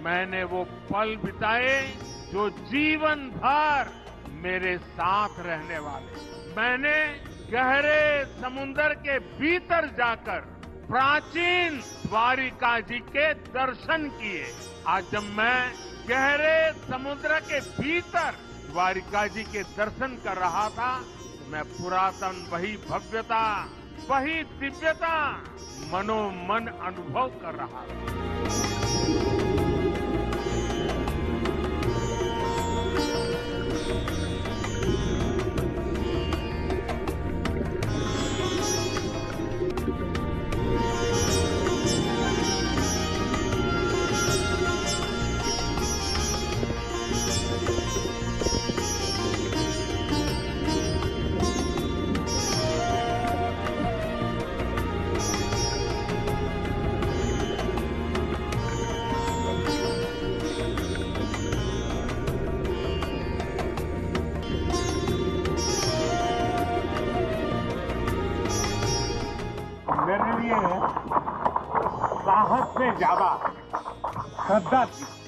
मैंने वो पल बिताए जो जीवन भर मेरे साथ रहने वाले। मैंने गहरे समुद्र के भीतर जाकर प्राचीन द्वारिका जी के दर्शन किए। आज जब मैं गहरे समुद्र के भीतर द्वारिका जी के दर्शन कर रहा था, मैं पुरातन वही भव्यता, वही दिव्यता मनोमन अनुभव कर रहा था। मेरे लिए साहस से ज्यादा श्रद्धा थी।